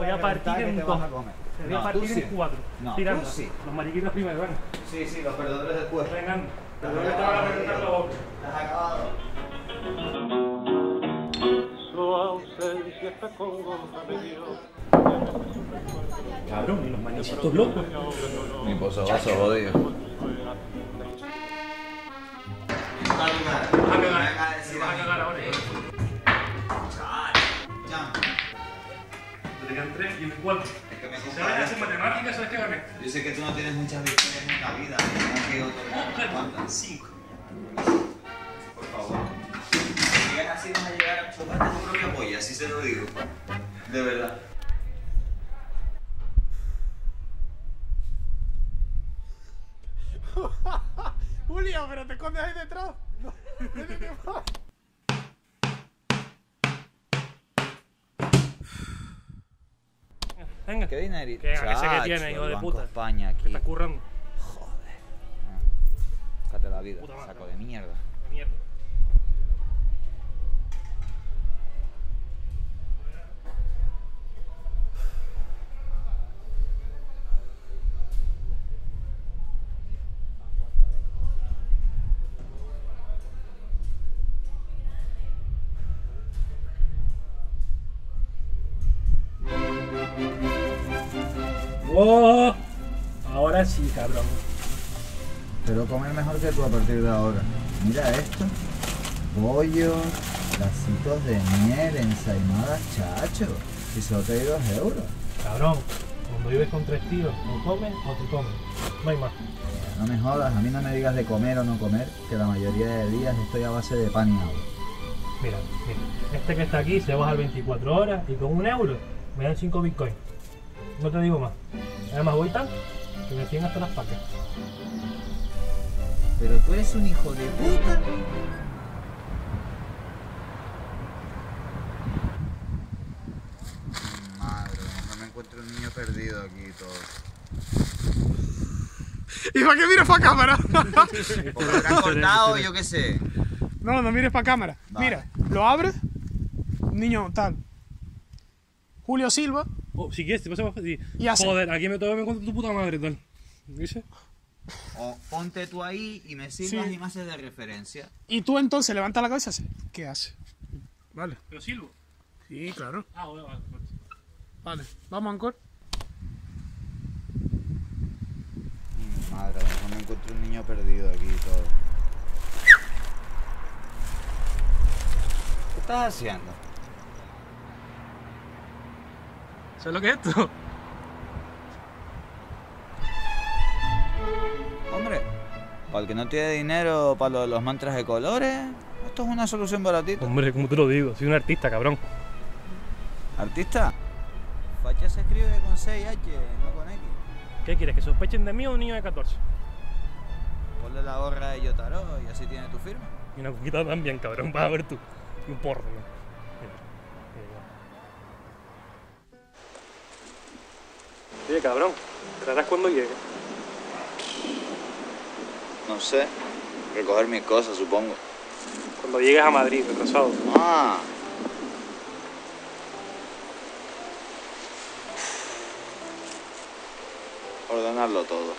voy a partir en te dos. vas a comer. Te voy a partir en cuatro. No, Tirando. tú sí. Los mariquitos primero, venga. Sí, sí, los perdedores después. Vengan. Pero no te van a reventar la boca. Has acabado. Su ausencia está congoja. Cabrón, y los manichitos locos. Mi posavasos jodido. Vas a cagar ahora. Te quedan 3 y un 4. Es que me Si sabes hacer matemáticas, sabes que gané. Yo sé que tú no tienes muchas victorias en la vida. ¿Cuántas? 5. Por favor. Si llegas así vas a llegar a chocarte tu propia polla, así se lo digo. De verdad. Julio, pero te escondes ahí detrás. No, Venga. ¿Qué dinerito? Que ese que Chacho, tiene, hijo el de Banco puta. España aquí. Te estás currando. Joder. Cállate la vida, Puta madre. saco de mierda. De mierda. ¡Oh! Ahora sí, cabrón. Pero comer mejor que tú a partir de ahora. Mira esto. Pollo, lacitos de miel, ensaimadas, chacho. Y solo te doy 2 euros. Cabrón, cuando vives con 3 tíos, o comes o te comes. No hay más. No me jodas, a mí no me digas de comer o no comer, que la mayoría de días estoy a base de pan y agua. Mira, este que está aquí se baja 24 horas y con 1 euro me dan 5 bitcoins. No te digo más. Además voy tan que me siguen hasta las pacas. Pero tú eres un hijo de puta. Madre, no me encuentro un niño perdido aquí y todo. ¿Y para qué miras para cámara? Porque lo han cortado, yo qué sé. No, no mires para cámara. Vale. Mira, lo abres, niño tal. Julio Silva. Oh, si quieres, te pasamos y hace. joder, aquí me todavía me cuenta tu puta madre tal. ¿Dice? O ponte tú ahí y me sirvas Sí. y me haces de referencia. Y tú entonces levantas la cabeza y haces. ¿Qué hace? Vale. Pero Silvo. Sí, claro. Ah, bueno, vale. Vale. Vamos, Ancor. Madre, a lo mejor me encuentro un niño perdido aquí y todo. ¿Qué estás haciendo? ¿Sabes lo que es esto? Hombre, para el que no tiene dinero para lo de los mantras de colores, esto es una solución baratita. Hombre, como te lo digo, soy un artista, cabrón. ¿Artista? Facha se escribe con 6H, no con X. ¿Qué quieres? ¿Que sospechen de mí o de un niño de 14? Ponle la gorra de Yotaro y así tiene tu firma. Y una coquita también, cabrón, vas a ver tú. Y un porro, ¿no? Oye, cabrón, ¿te harás cuando llegue? No sé, recoger mis cosas, supongo. Cuando llegues a Madrid, retrasado. Ah. Ordenarlo todo.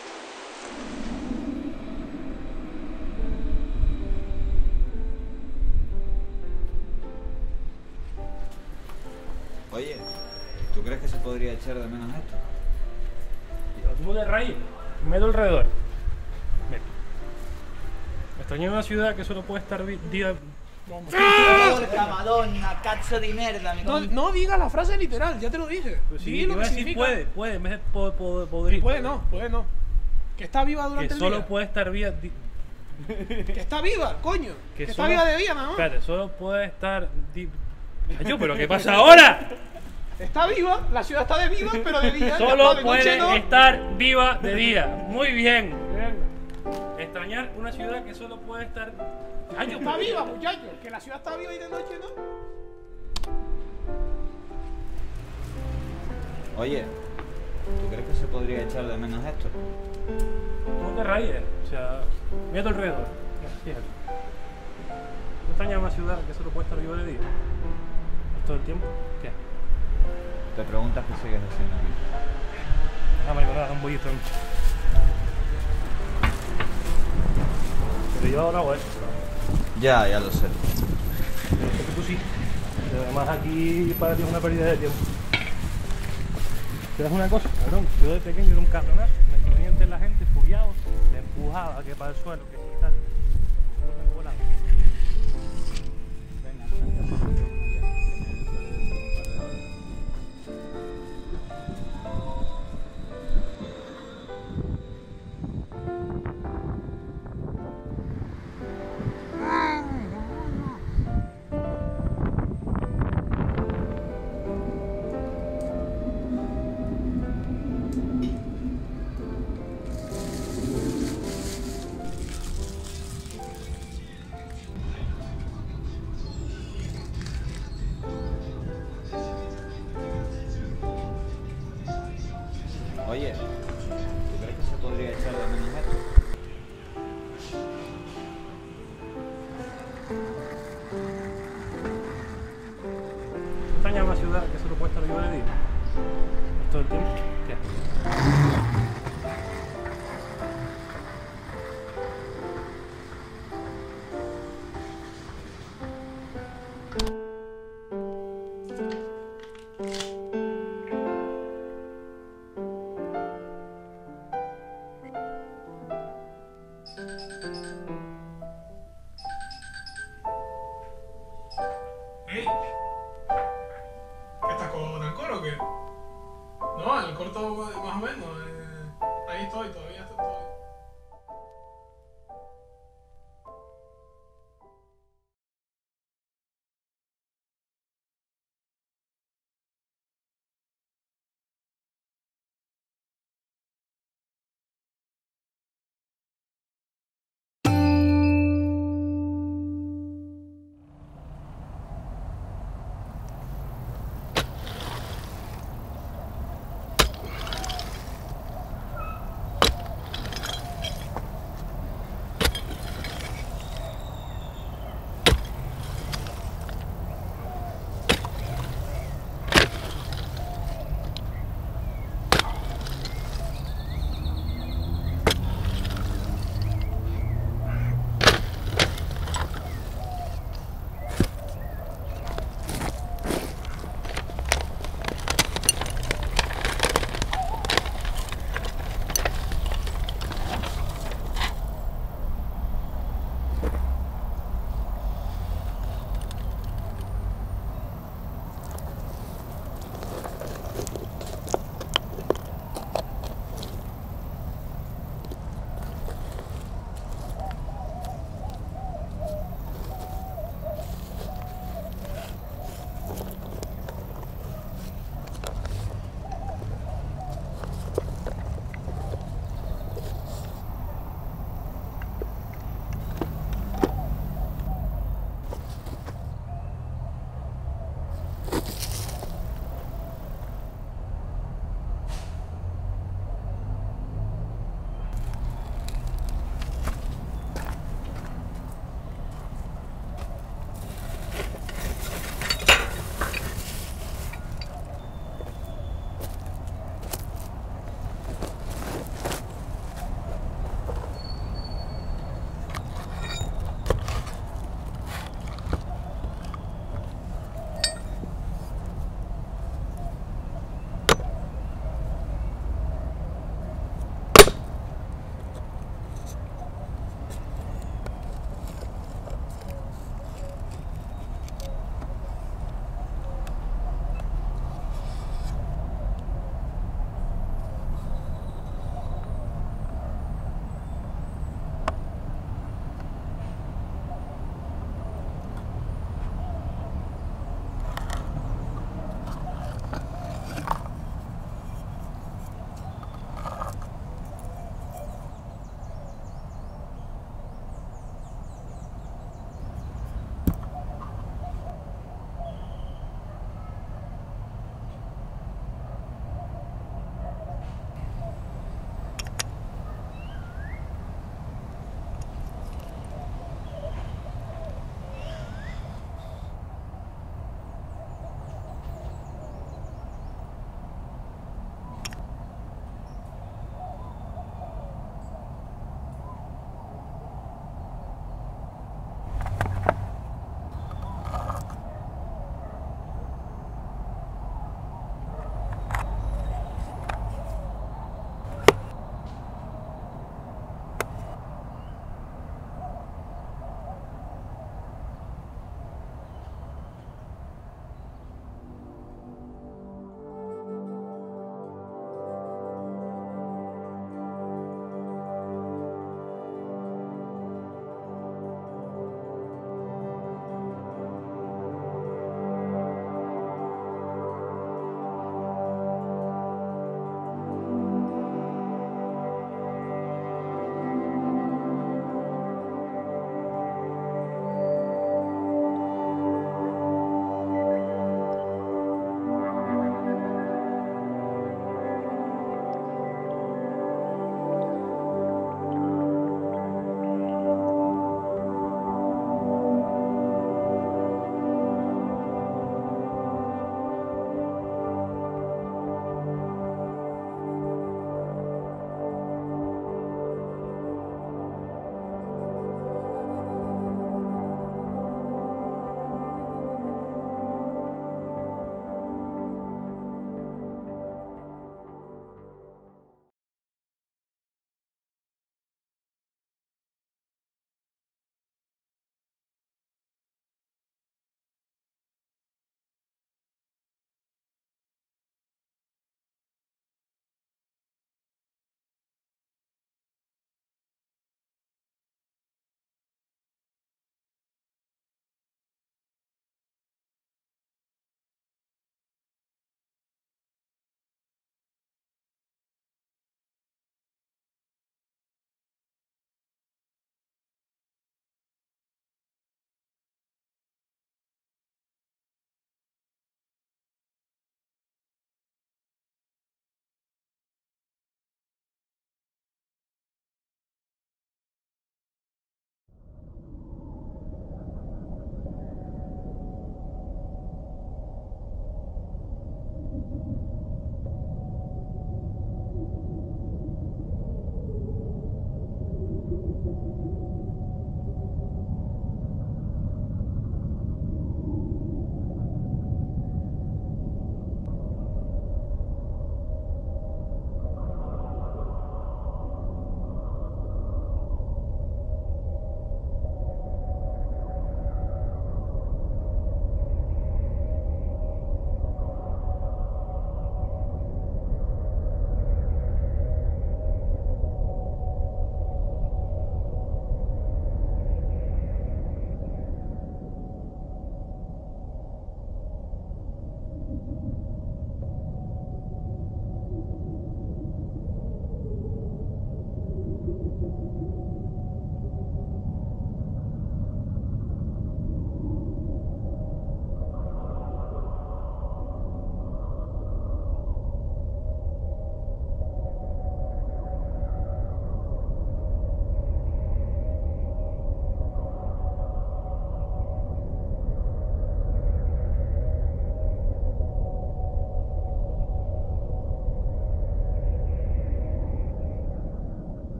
Oye, ¿tú crees que se podría echar de menos esto? Lo tengo de raíz, meto alrededor. Mira. Me extraño en una ciudad que solo puede estar día. Porca madonna, cazzo di merda, No digas la frase literal, ya te lo dije. Pues sí, Di lo iba a que decir significa. puede, en vez de podrir. Puede no. Que está viva Que durante el solo día. puede estar viva. Que está viva, coño. Que está solo- viva de día, nada más. Espérate, solo puede estar. Yo, pero ¿qué pasa ahora? Está viva, la ciudad está de viva, pero de día. Solo de puede noche no. estar viva de día. Muy bien. Extrañar una ciudad que solo puede estar. Ay, yo, Está pero- viva, muchachos. Que la ciudad está viva y de noche no. Oye, ¿tú crees que se podría echar de menos esto? No te rayes. O sea, mira a tu alrededor. Fíjate. ¿No extrañas una ciudad que solo puede estar viva de día? ¿Todo el tiempo? ¿Qué? te preguntas qué sigues haciendo aquí. Ah, marico, nada, un bollito. Pero yo ahora hago esto. Ya lo sé. Pero es que tú sí. Pero además aquí para ti es una pérdida de tiempo. ¿Sabes una cosa, cabrón? Yo de pequeño era un cabronazo. Me ponía entre la gente, follado, me empujaba que para el suelo, que sí tal. Me volaba. Oye, ¿tú crees que se podría echar de menos esto? ¿Tú extrañas una ciudad que solo puede estar yo de día? ¿Es todo el tiempo? ¿Qué? ¿Eh? ¿Qué estás con alcohol o qué? No, el corto más o menos. Ahí estoy, todavía estoy.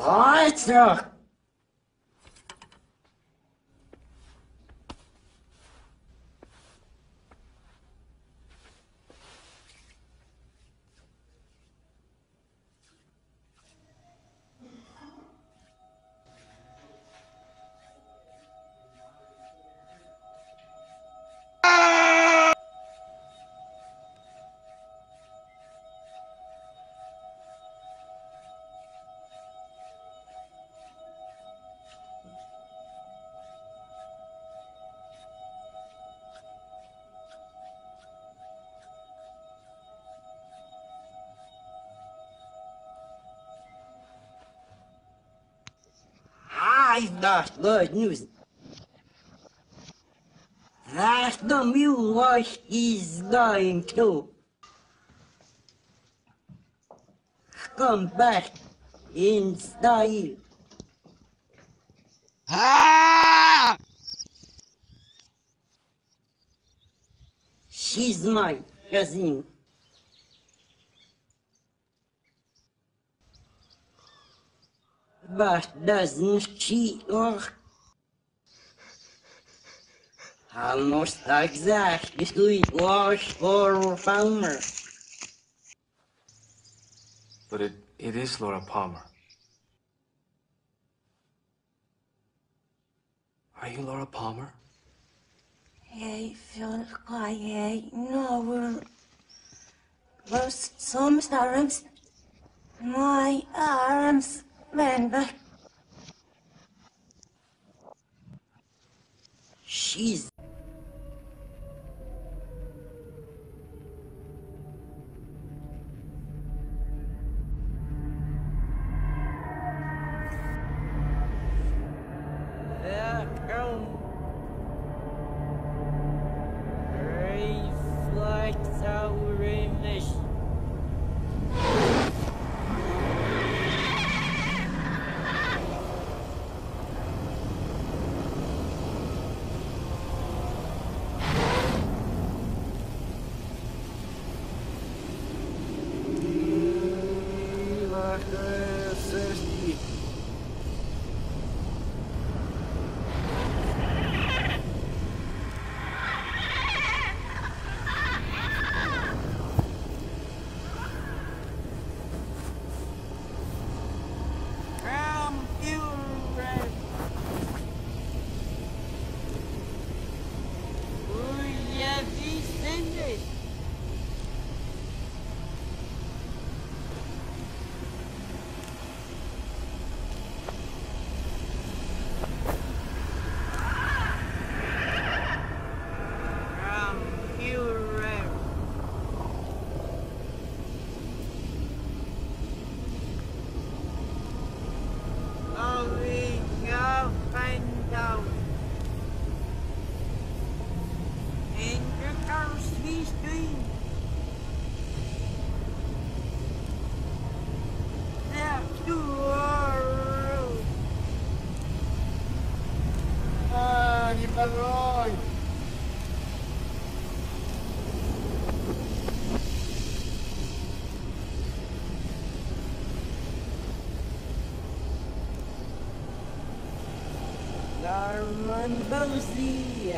Weiter! I've got good news. That the mule is going to come back in style. She's my cousin. But doesn't she look almost exactly like Laura Palmer? But it is Laura Palmer. Are you Laura Palmer? I feel like I know lost sometimes. My arms went back. She's reflects our image. Garman Bozia.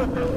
pero